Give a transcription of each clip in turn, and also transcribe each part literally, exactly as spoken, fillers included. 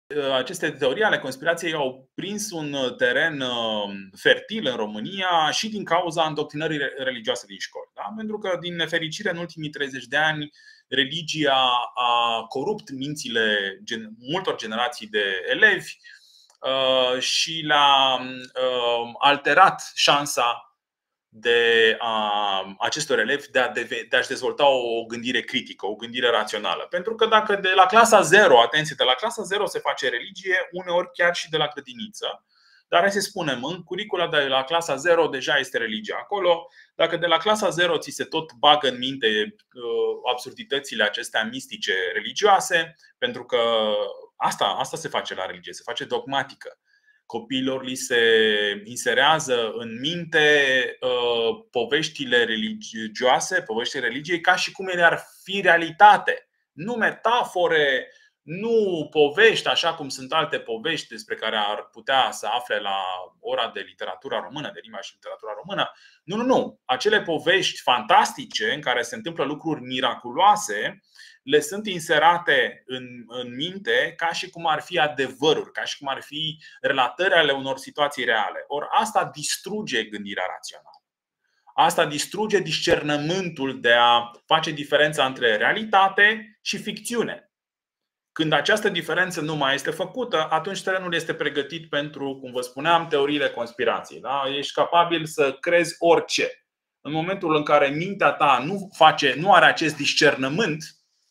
aceste teorii ale conspirației au prins un teren fertil în România și din cauza îndoctrinării religioase din școli. Da? Pentru că, din nefericire, în ultimii treizeci de ani, religia a corupt mințile multor generații de elevi și le-a alterat șansa de a acestor elevi de, a deve, de a-și dezvolta o gândire critică, o gândire rațională. Pentru că dacă de la clasa zero, atenție, de la clasa zero se face religie, uneori chiar și de la grădiniță, dar hai să spunem, în curicula de la clasa zero deja este religia acolo. Dacă de la clasa zero ți se tot bagă în minte absurditățile acestea mistice religioase, pentru că asta, asta se face la religie, se face dogmatică. Copiilor li se inserează în minte uh, poveștile religioase, poveștile religiei, ca și cum ele ar fi realitate. Nu metafore, nu povești, așa cum sunt alte povești despre care ar putea să afle la ora de literatura română, de limba și literatura română. Nu, nu, nu. Acele povești fantastice în care se întâmplă lucruri miraculoase le sunt inserate în, în minte ca și cum ar fi adevăruri, ca și cum ar fi relatări ale unor situații reale. Ori asta distruge gândirea rațională. Asta distruge discernământul de a face diferența între realitate și ficțiune. Când această diferență nu mai este făcută, atunci terenul este pregătit pentru, cum vă spuneam, teoriile conspirației. Da? Ești capabil să crezi orice. În momentul în care mintea ta nu face, nu are acest discernământ,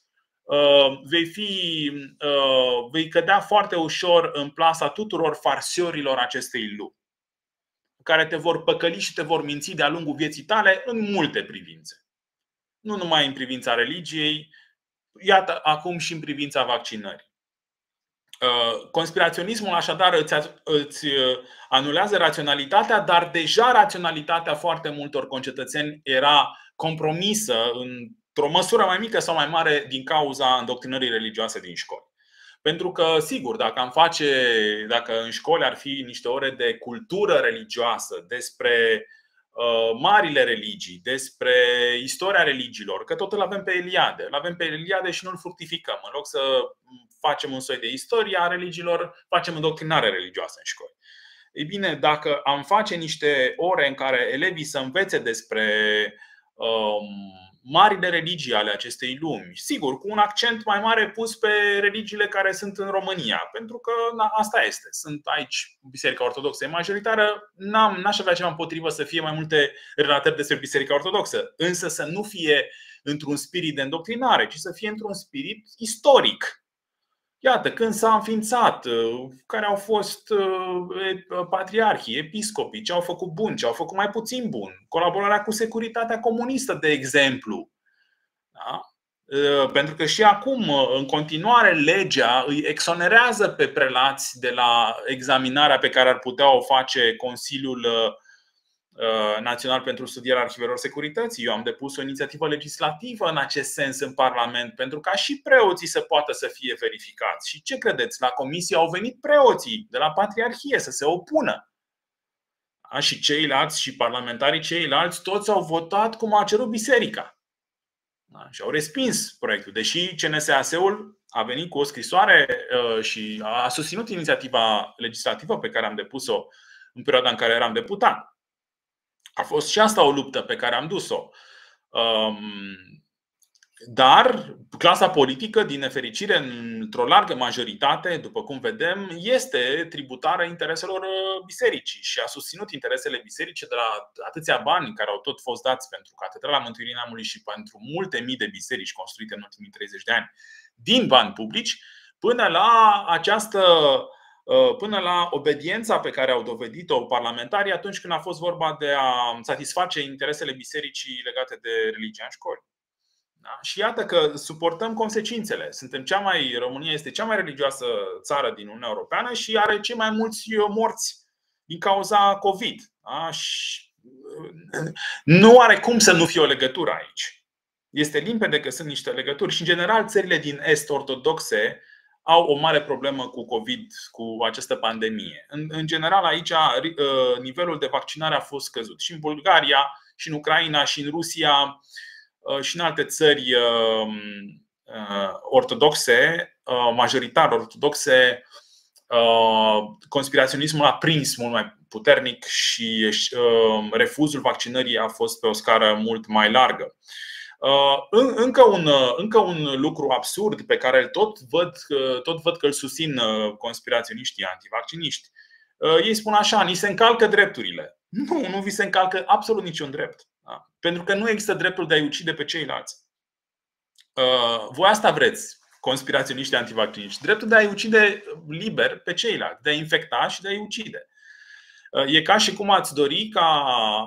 vei, fi, vei cădea foarte ușor în plasa tuturor farsiorilor acestei lumi, care te vor păcăli și te vor minți de-a lungul vieții tale în multe privințe. Nu numai în privința religiei, iată acum și în privința vaccinării. Conspiraționismul așadar îți, îți anulează raționalitatea, dar deja raționalitatea foarte multor concetățeni era compromisă într-o măsură mai mică sau mai mare din cauza îndoctrinării religioase din școli. Pentru că, sigur, dacă am face, dacă în școli ar fi niște ore de cultură religioasă despre uh, marile religii, despre istoria religiilor, că tot îl avem pe Eliade, îl avem pe Eliade și nu îl fructificăm. În loc să facem un soi de istorie a religiilor, facem îndoctrinare religioasă în școli. Ei bine, dacă am face niște ore în care elevii să învețe despre um, marile religii ale acestei lumi, sigur, cu un accent mai mare pus pe religiile care sunt în România, pentru că na, asta este. Sunt aici Biserica Ortodoxă e majoritară, n-am, n-aș avea ceva împotrivă să fie mai multe relatări despre Biserica Ortodoxă, însă să nu fie într-un spirit de îndoctrinare, ci să fie într-un spirit istoric. Iată, când s-a înființat, care au fost patriarhii, episcopii, ce au făcut bun, ce au făcut mai puțin bun, colaborarea cu securitatea comunistă, de exemplu. Da? Pentru că și acum, în continuare, legea îi exonerează pe prelați de la examinarea pe care ar putea o face Consiliul Național pentru Studierea Arhivelor Securității. Eu am depus o inițiativă legislativă în acest sens în Parlament, pentru ca și preoții să poată să fie verificați. Și ce credeți? La comisie au venit preoții de la Patriarhie să se opună. Da? Și ceilalți, și parlamentarii ceilalți, toți au votat cum a cerut biserica. Da? Și au respins proiectul. Deși C N S A S-ul a venit cu o scrisoare și a susținut inițiativa legislativă pe care am depus-o în perioada în care eram deputat. A fost și asta o luptă pe care am dus-o. Dar clasa politică, din nefericire, într-o largă majoritate, după cum vedem, este tributară intereselor bisericii și a susținut interesele bisericii de la atâția bani care au tot fost dați pentru Catedrala Mântuirii Neamului și pentru multe mii de biserici construite în ultimii treizeci de ani din bani publici, până la această Până la obediența pe care au dovedit-o parlamentarii atunci când a fost vorba de a satisface interesele bisericii legate de religia în școli. Da? Și iată că suportăm consecințele. Suntem cea mai, România este cea mai religioasă țară din Uniunea Europeană și are cei mai mulți morți din cauza COVID. Da? Și nu are cum să nu fie o legătură aici. Este limpede că sunt niște legături și, în general, țările din Est ortodoxe au o mare problemă cu COVID, cu această pandemie. În, în general, aici nivelul de vaccinare a fost scăzut. Și în Bulgaria, și în Ucraina, și în Rusia, și în alte țări ortodoxe, majoritar ortodoxe, conspiraționismul a prins mult mai puternic și refuzul vaccinării a fost pe o scară mult mai largă. Încă un, încă un lucru absurd pe care tot văd, tot văd că îl susțin conspiraționiștii antivacciniști. Ei spun așa: ni se încalcă drepturile. Nu, nu vi se încalcă absolut niciun drept. Da? Pentru că nu există dreptul de a-i ucide pe ceilalți. Voi asta vreți, conspiraționiștii antivacciniști: dreptul de a-i ucide liber pe ceilalți, de a infecta și de a-i ucide. E ca și cum ați dori ca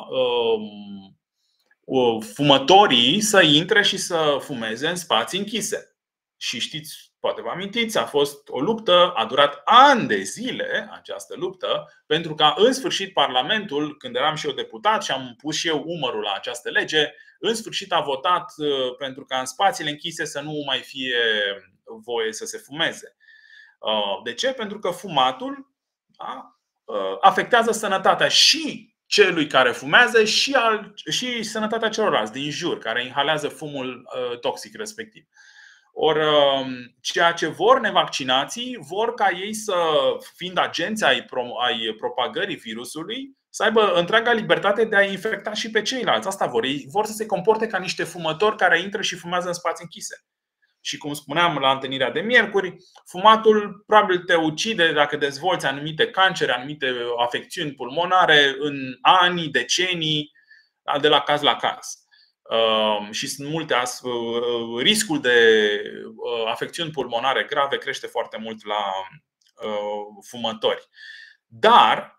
um, fumătorii să intre și să fumeze în spații închise. Și știți, poate vă amintiți, a fost o luptă, a durat ani de zile această luptă, pentru ca în sfârșit Parlamentul, când eram și eu deputat și am pus și eu umărul la această lege, în sfârșit a votat pentru ca în spațiile închise să nu mai fie voie să se fumeze. De ce? Pentru că fumatul afectează sănătatea și celui care fumează și, al, și sănătatea celorlalți din jur, care inhalează fumul toxic respectiv. Or, ceea ce vor nevaccinații, vor ca ei să, fiind agenți ai, ai propagării virusului, să aibă întreaga libertate de a infecta și pe ceilalți. Asta vor. Ei vor să se comporte ca niște fumători care intră și fumează în spații închise. Și cum spuneam la întâlnirea de miercuri, fumatul probabil te ucide dacă dezvolți anumite cancere, anumite afecțiuni pulmonare în ani, decenii, de la caz la caz. Și sunt multe astfel, riscul de afecțiuni pulmonare grave crește foarte mult la fumători. Dar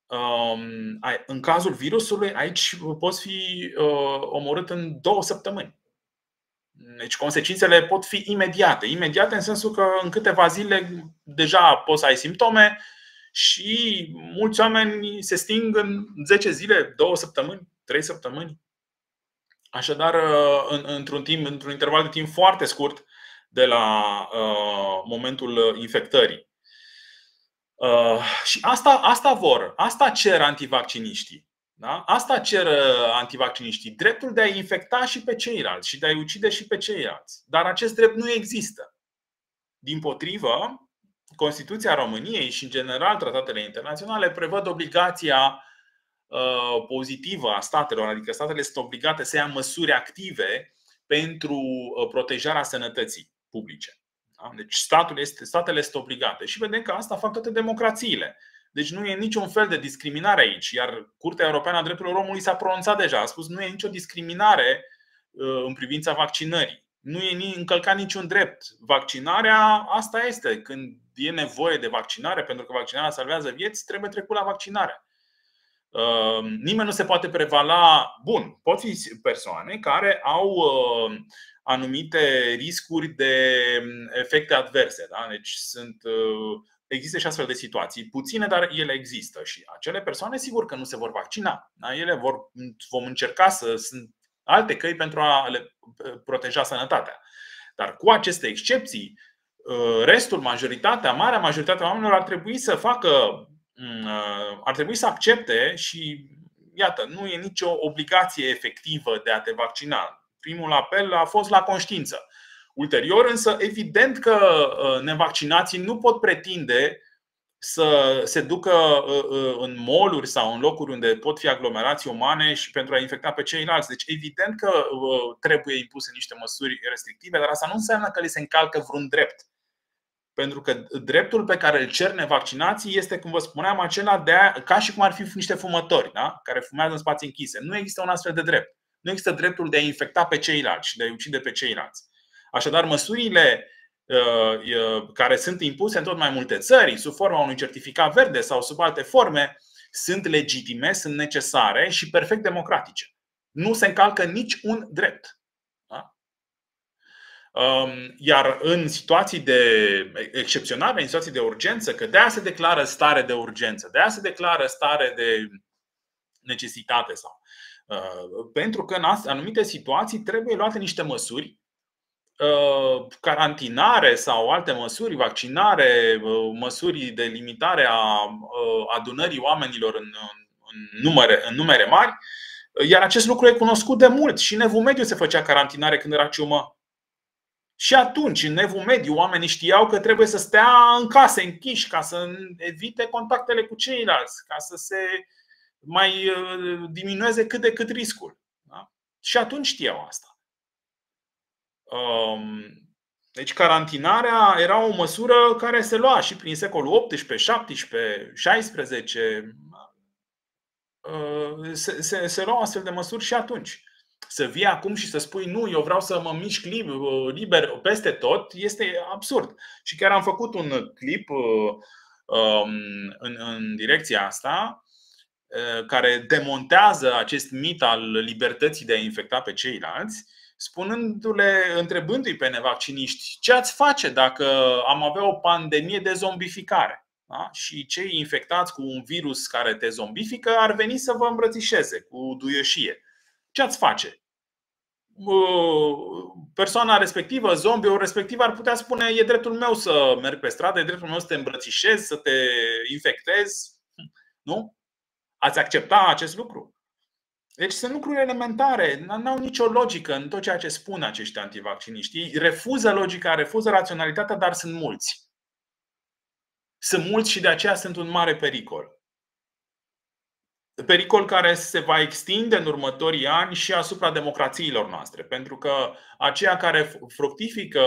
în cazul virusului, aici poți fi omorât în două săptămâni. Deci consecințele pot fi imediate. Imediate în sensul că în câteva zile deja poți să ai simptome și mulți oameni se sting în zece zile, două săptămâni, trei săptămâni. Așadar, într-un timp, într-un interval de timp foarte scurt de la uh, momentul infectării. Uh, și asta, asta vor, asta cer antivacciniștii. Da? Asta cer antivacciniștii: dreptul de a infecta și pe ceilalți și de a-i ucide și pe ceilalți. Dar acest drept nu există. Dimpotrivă, Constituția României și, în general, tratatele internaționale prevăd obligația pozitivă a statelor, adică statele sunt obligate să ia măsuri active pentru protejarea sănătății publice. Deci statul este, statele sunt obligate. Și vedem că asta fac toate democrațiile. Deci nu e niciun fel de discriminare aici. Iar Curtea Europeană a Drepturilor Omului s-a pronunțat deja. A spus: nu e nicio discriminare în privința vaccinării. Nu e încălcat niciun drept. Vaccinarea, asta este. Când e nevoie de vaccinare, pentru că vaccinarea salvează vieți, trebuie trecut la vaccinare. Nimeni nu se poate prevala. Bun, pot fi persoane care au anumite riscuri de efecte adverse, da? Deci sunt, există și astfel de situații, puține, dar ele există. Și acele persoane sigur că nu se vor vaccina, da? Ele vor, vom încerca să sunt alte căi pentru a le proteja sănătatea. Dar cu aceste excepții, restul, majoritatea, marea majoritatea oamenilor ar trebui să facă ar trebui să accepte și, iată, nu e nicio obligație efectivă de a te vaccina. Primul apel a fost la conștiință. Ulterior, însă, evident că nevaccinații nu pot pretinde să se ducă în mall-uri sau în locuri unde pot fi aglomerații umane și pentru a infecta pe ceilalți. Deci, evident că trebuie impuse niște măsuri restrictive, dar asta nu înseamnă că li se încalcă vreun drept. Pentru că dreptul pe care îl cer nevaccinații este, cum vă spuneam, acela de a, ca și cum ar fi niște fumători, da? Care fumează în spații închise. Nu există un astfel de drept. Nu există dreptul de a infecta pe ceilalți și de a ucide pe ceilalți. Așadar, măsurile uh, care sunt impuse în tot mai multe țări, sub forma unui certificat verde sau sub alte forme, sunt legitime, sunt necesare și perfect democratice. Nu se încalcă nici un drept. Iar în situații de excepționale, în situații de urgență, că de-aia se declară stare de urgență, de-aia se declară stare de necesitate sau pentru că în anumite situații trebuie luate niște măsuri, carantinare sau alte măsuri, vaccinare, măsuri de limitare a adunării oamenilor în, în, numere, în numere mari. Iar acest lucru e cunoscut de mult. Și în Evul Mediu se făcea carantinare când era ciumă. Și atunci, în Evul Mediu, oamenii știau că trebuie să stea în case închiși ca să evite contactele cu ceilalți, ca să se mai diminueze cât de cât riscul. Da? Și atunci știau asta. Deci carantinarea era o măsură care se lua și prin secolul optsprezece, șaptesprezece, șaisprezece. Se, se, se luau astfel de măsuri și atunci. Să vii acum și să spui nu, eu vreau să mă mișc liber peste tot, este absurd. Și chiar am făcut un clip în, în direcția asta, care demontează acest mit al libertății de a infecta pe ceilalți, spunându-le, întrebându-i pe nevacciniști ce ați face dacă am avea o pandemie de zombificare, da? Și cei infectați cu un virus care te zombifică ar veni să vă îmbrățișeze cu duioșie. Ce ați face? Persoana respectivă, zombiul respectiv, ar putea spune: e dreptul meu să merg pe stradă, e dreptul meu să te îmbrățișez, să te infectez. Nu? Ați accepta acest lucru? Deci sunt lucruri elementare, nu au nicio logică în tot ceea ce spun acești antivacciniști. Ei refuză logica, refuză raționalitatea, dar sunt mulți. Sunt mulți și de aceea sunt un mare pericol. Pericol care se va extinde în următorii ani și asupra democrațiilor noastre. Pentru că aceia care fructifică,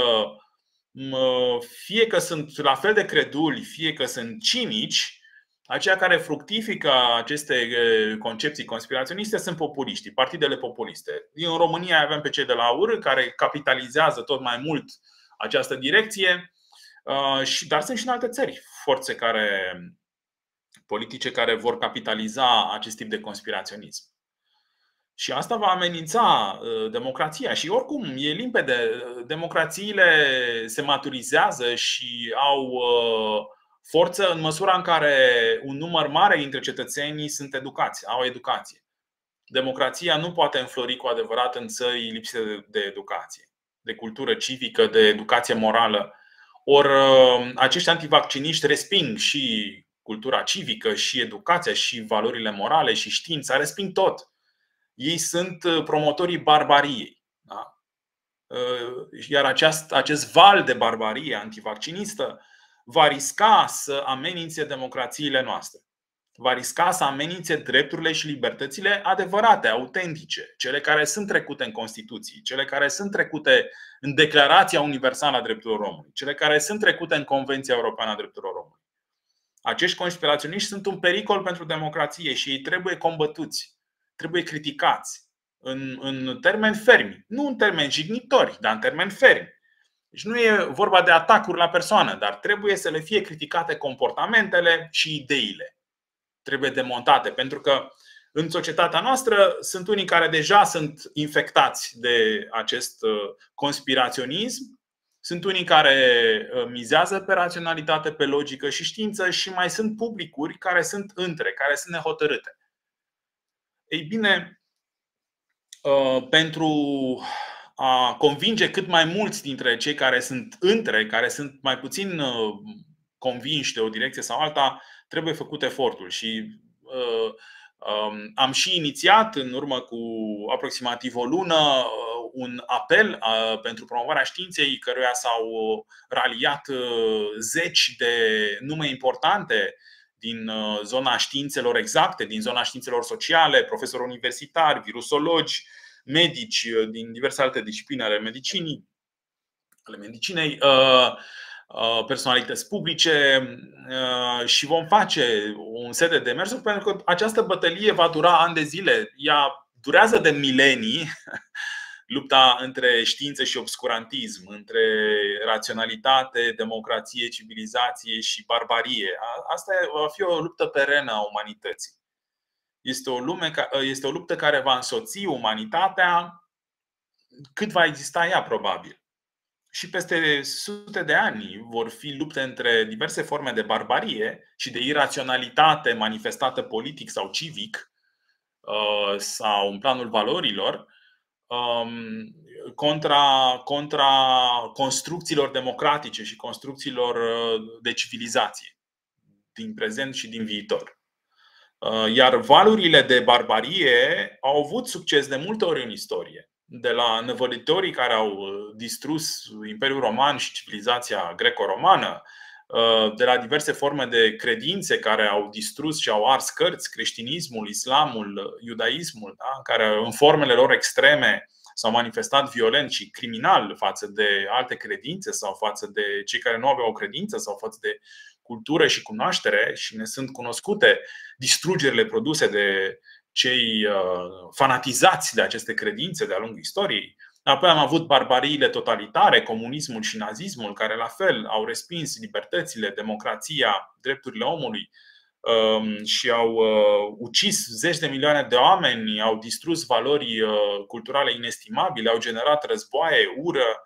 fie că sunt la fel de creduli, fie că sunt cinici, aceia care fructifică aceste concepții conspiraționiste sunt populiștii, partidele populiste. În România avem pe cei de la U R, care capitalizează tot mai mult această direcție, dar sunt și în alte țări forțe care, politice care vor capitaliza acest tip de conspiraționism. Și asta va amenința democrația. Și oricum, e limpede, democrațiile se maturizează și au forță în măsura în care un număr mare dintre cetățenii sunt educați, au educație. Democrația nu poate înflori cu adevărat în țări lipsite de educație, de cultură civică, de educație morală. Ori acești antivacciniști resping și cultura civică, și educația, și valorile morale, și știința, resping tot. Ei sunt promotorii barbariei. Da? Iar acest, acest val de barbarie antivaccinistă va risca să amenințe democrațiile noastre. Va risca să amenințe drepturile și libertățile adevărate, autentice, cele care sunt trecute în Constituție, cele care sunt trecute în Declarația Universală a Drepturilor Omului, cele care sunt trecute în Convenția Europeană a Drepturilor Omului. Acești conspiraționiști sunt un pericol pentru democrație și ei trebuie combătuți, trebuie criticați în, în termeni fermi, nu în termeni jignitori, dar în termeni fermi. Deci nu e vorba de atacuri la persoană, dar trebuie să le fie criticate comportamentele și ideile. Trebuie demontate, pentru că în societatea noastră sunt unii care deja sunt infectați de acest conspiraționism, sunt unii care mizează pe raționalitate, pe logică și știință și mai sunt publicuri care sunt între, care sunt nehotărâte. Ei bine, pentru a convinge cât mai mulți dintre cei care sunt între, care sunt mai puțin convinși de o direcție sau alta, trebuie făcut efortul. Și uh, um, am și inițiat în urmă cu aproximativ o lună un apel uh, pentru promovarea științei, căruia s-au raliat uh, zeci de nume importante din uh, zona științelor exacte, din zona științelor sociale, profesori universitari, virusologi, medici din diverse alte discipline ale medicinii, ale medicinei, personalități publice, și vom face un set de demersuri pentru că această bătălie va dura ani de zile. Ea durează de milenii, lupta între știință și obscurantism, între raționalitate, democrație, civilizație și barbarie. Asta va fi o luptă perenă a umanității. Este o, lume, este o luptă care va însoți umanitatea cât va exista ea, probabil. Și peste sute de ani vor fi lupte între diverse forme de barbarie și de iraționalitate manifestată politic sau civic sau în planul valorilor contra, contra construcțiilor democratice și construcțiilor de civilizație din prezent și din viitor. Iar valurile de barbarie au avut succes de multe ori în istorie. de la năvălitorii care au distrus Imperiul Roman și civilizația greco-romană, de la diverse forme de credințe care au distrus și au ars cărți, creștinismul, islamul, iudaismul, da? Care în formele lor extreme s-au manifestat violent și criminal față de alte credințe sau față de cei care nu aveau o credință sau față de cultură și cunoaștere, și ne sunt cunoscute distrugerile produse de cei fanatizați de aceste credințe de-a lungul istoriei. Apoi am avut barbariile totalitare, comunismul și nazismul, care la fel au respins libertățile, democrația, drepturile omului și au ucis zeci de milioane de oameni, au distrus valori culturale inestimabile, au generat războaie, ură,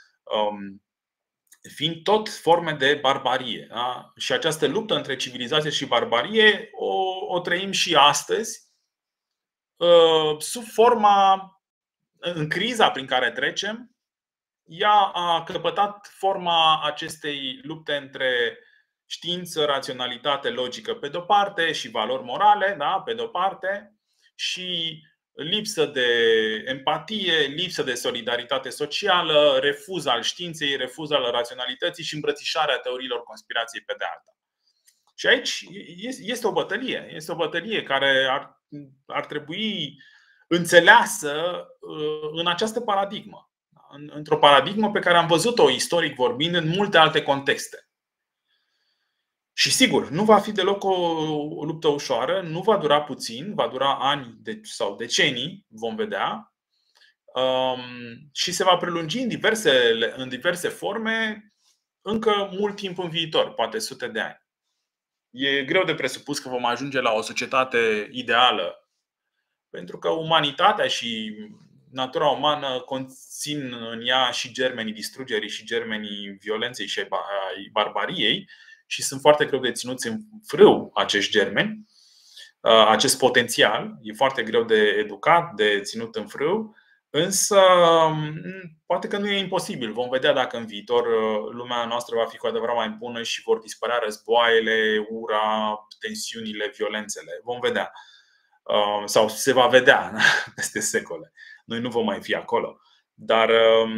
fiind tot forme de barbarie. Da? Și această luptă între civilizație și barbarie o, o trăim și astăzi, sub forma, în criza prin care trecem, ea a căpătat forma acestei lupte între știință, raționalitate, logică pe de-o parte și valori morale, da, pe de-o parte, și lipsă de empatie, lipsă de solidaritate socială, refuz al științei, refuz al raționalității și îmbrățișarea teoriilor conspirației pe de alta. Și aici este o bătălie, este o bătălie care ar, ar trebui înțeleasă în această paradigmă, într-o paradigmă pe care am văzut-o istoric vorbind în multe alte contexte. Și sigur, nu va fi deloc o, o luptă ușoară, nu va dura puțin, va dura ani de, sau decenii, vom vedea, um, și se va prelungi în diverse, în diverse forme încă mult timp în viitor, poate sute de ani. E greu de presupus că vom ajunge la o societate ideală, pentru că umanitatea și natura umană conțin în ea și germenii distrugerii și germenii violenței și ai barbariei și sunt foarte greu de ținuți în frâu acești germeni, acest potențial. E foarte greu de educat, de ținut în frâu, însă poate că nu e imposibil. Vom vedea dacă în viitor lumea noastră va fi cu adevărat mai bună și vor dispărea războaiele, ura, tensiunile, violențele. Vom vedea. Sau se va vedea peste secole. Noi nu vom mai fi acolo. Dar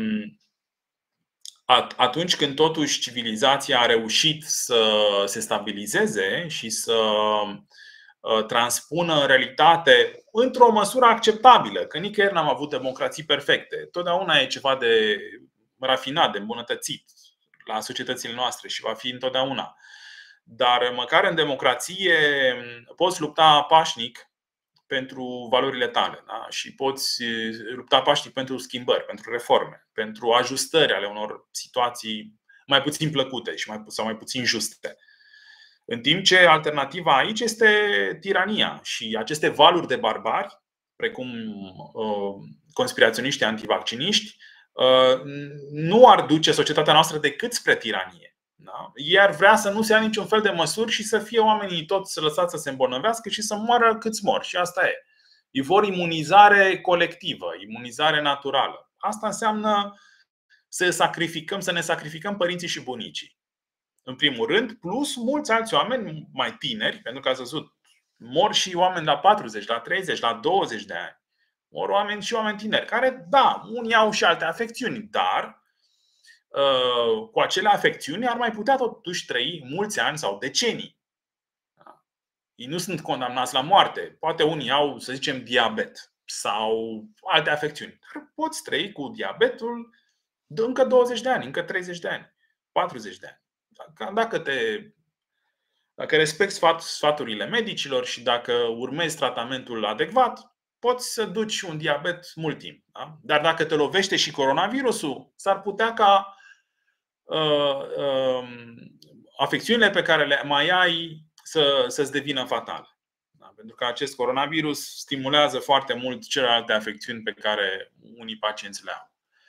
atunci când totuși civilizația a reușit să se stabilizeze și să transpună în realitate într-o măsură acceptabilă, că nicăieri n-am avut democrații perfecte, totdeauna e ceva de rafinat, de îmbunătățit la societățile noastre și va fi întotdeauna. Dar măcar în democrație poți lupta pașnic pentru valorile tale, da? Și poți lupta pașnic pentru schimbări, pentru reforme, pentru ajustări ale unor situații mai puțin plăcute și mai, sau mai puțin juste. În timp ce alternativa aici este tirania și aceste valuri de barbari, precum uh, conspiraționiști antivacciniști, uh, nu ar duce societatea noastră decât spre tiranie. Da? Ei ar vrea să nu se ia niciun fel de măsuri și să fie oamenii toți lăsați să se îmbolnăvească și să moară câți mor. Și asta e. Ei vor imunizare colectivă, imunizare naturală. Asta înseamnă să sacrificăm, să ne sacrificăm părinții și bunicii, în primul rând, plus mulți alți oameni mai tineri, pentru că ați văzut, mor și oameni la patruzeci, la treizeci, la douăzeci de ani. Mor oameni și oameni tineri, care, da, unii au și alte afecțiuni, dar cu acele afecțiuni ar mai putea totuși trăi mulți ani sau decenii. Ei nu sunt condamnați la moarte. Poate unii au, să zicem, diabet sau alte afecțiuni. Dar poți trăi cu diabetul de încă douăzeci de ani, încă treizeci de ani, patruzeci de ani. Dacă, te, dacă respecti sfaturile medicilor și dacă urmezi tratamentul adecvat, poți să duci un diabet mult timp. Da? Dar dacă te lovește și coronavirusul, s-ar putea ca uh, uh, afecțiunile pe care le mai ai să, să-ți devină fatale. Da? Pentru că acest coronavirus stimulează foarte mult celelalte afecțiuni pe care unii pacienți le au.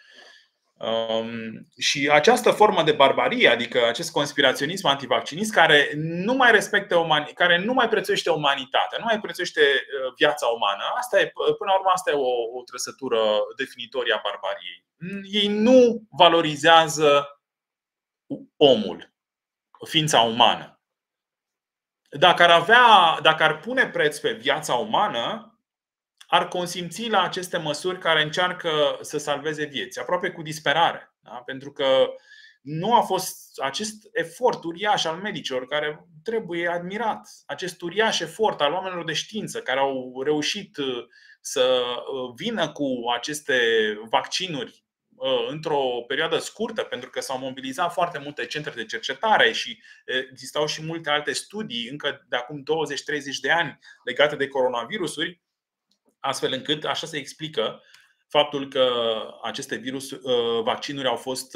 Um, și această formă de barbarie, adică acest conspiraționism antivaccinist care nu mai respectă umani- care nu mai prețuiește umanitatea, nu mai prețuiește viața umană. Asta e, până la urmă, asta e o, o trăsătură definitorie a barbariei. Ei nu valorizează omul, ființa umană. Dacă ar avea, dacă ar pune preț pe viața umană, ar consimți la aceste măsuri care încearcă să salveze vieți, aproape cu disperare. Da? Pentru că nu a fost acest efort uriaș al medicilor, care trebuie admirat, acest uriaș efort al oamenilor de știință care au reușit să vină cu aceste vaccinuri într-o perioadă scurtă, pentru că s-au mobilizat foarte multe centre de cercetare și existau și multe alte studii încă de acum douăzeci treizeci de ani legate de coronavirusuri, astfel încât așa se explică faptul că aceste virus, vaccinuri au fost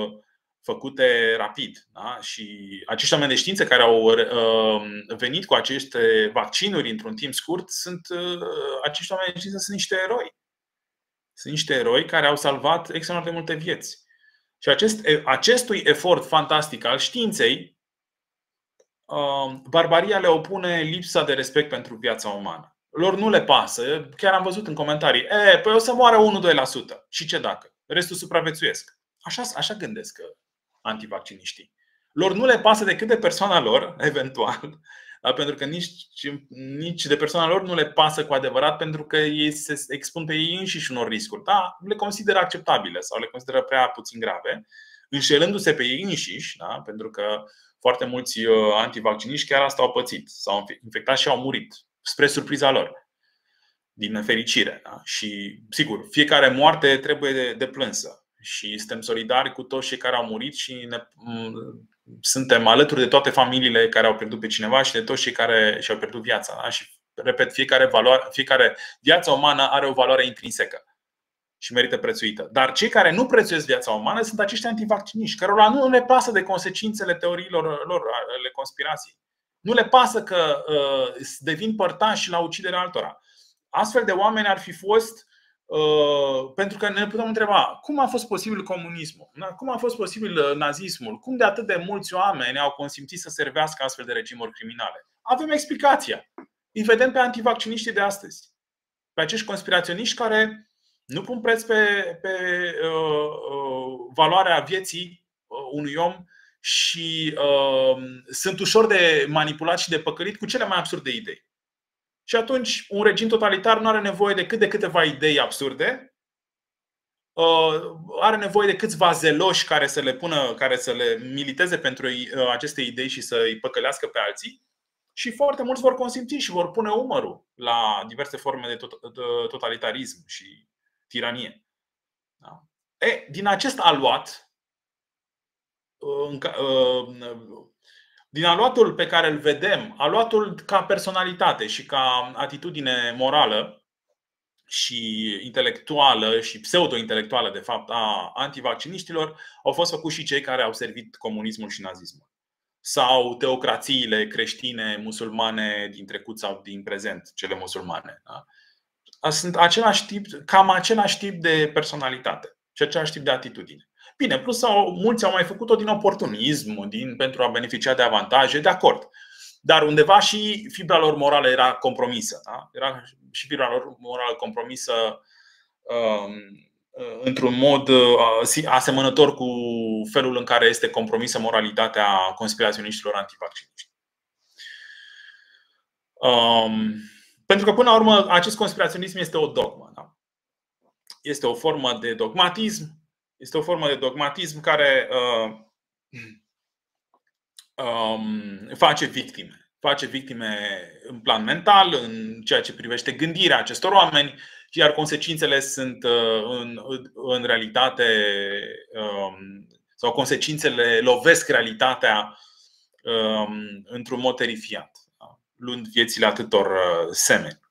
făcute rapid. Da? Și acești oameni de știință care au venit cu aceste vaccinuri într-un timp scurt, sunt, acești oameni de știință sunt niște eroi. Sunt niște eroi care au salvat extraordinar de multe vieți. Și acest, acestui efort fantastic al științei, barbaria le opune lipsa de respect pentru viața umană. Lor nu le pasă. Chiar am văzut în comentarii: e, păi o să moară unu doi la sută. Și ce dacă? Restul supraviețuiesc. Așa, așa gândesc antivacciniștii. Lor nu le pasă decât de persoana lor, eventual, pentru că nici, nici de persoana lor nu le pasă cu adevărat, pentru că ei se expun pe ei înșiși unor riscuri. Da, le consideră acceptabile sau le consideră prea puțin grave, înșelându-se pe ei înșiși, da? Pentru că foarte mulți antivacciniști chiar asta au pățit. S-au infectat și au murit, spre surpriza lor, din nefericire. Da? Și, sigur, fiecare moarte trebuie de, de plânsă. Și suntem solidari cu toți cei care au murit și ne, suntem alături de toate familiile care au pierdut pe cineva și de toți cei care și-au pierdut viața. Da? Și, repet, fiecare, valoare, fiecare viață umană are o valoare intrinsecă și merită prețuită. Dar cei care nu prețuiesc viața umană sunt acești antivacciniști, cărora nu le pasă de consecințele teoriilor lor, ale conspirației. Nu le pasă că uh, devin părtași la uciderea altora. Astfel de oameni ar fi fost. Uh, pentru că ne putem întreba: cum a fost posibil comunismul? Cum a fost posibil nazismul? Cum de atât de mulți oameni au consimțit să servească astfel de regimuri criminale? Avem explicația. Îi vedem pe antivacciniștii de astăzi, pe acești conspiraționiști care nu pun preț pe, pe uh, uh, valoarea vieții uh, unui om și uh, sunt ușor de manipulat și de păcălit cu cele mai absurde idei. Și atunci un regim totalitar nu are nevoie decât de câteva idei absurde, are nevoie de câțiva zeloși care să le pună, care să le militeze pentru aceste idei și să îi păcălească pe alții. Și foarte mulți vor consimți și vor pune umărul la diverse forme de totalitarism și tiranie. Da? E, din acest aluat, din aluatul pe care îl vedem, aluatul ca personalitate și ca atitudine morală și intelectuală și pseudo-intelectuală, de fapt, a antivacciniștilor, au fost făcuți și cei care au servit comunismul și nazismul. Sau teocrațiile creștine, musulmane din trecut sau din prezent, cele musulmane. Da? Sunt același tip, cam același tip de personalitate și același tip de atitudine. Bine, plus sau, mulți au mai făcut-o din oportunism, din, pentru a beneficia de avantaje, de acord. Dar undeva și fibra lor morală era compromisă. Da? Era și fibra lor morală compromisă um, într-un mod uh, asemănător cu felul în care este compromisă moralitatea conspiraționiștilor antivacciniști. Um, pentru că, până la urmă, acest conspiraționism este o dogmă. Da? Este o formă de dogmatism. Este o formă de dogmatism care uh, um, face victime. Face victime în plan mental, în ceea ce privește gândirea acestor oameni, iar consecințele sunt uh, în, în realitate um, sau consecințele lovesc realitatea um, într-un mod terifiant, da? Luând viețile atâtor uh, semeni.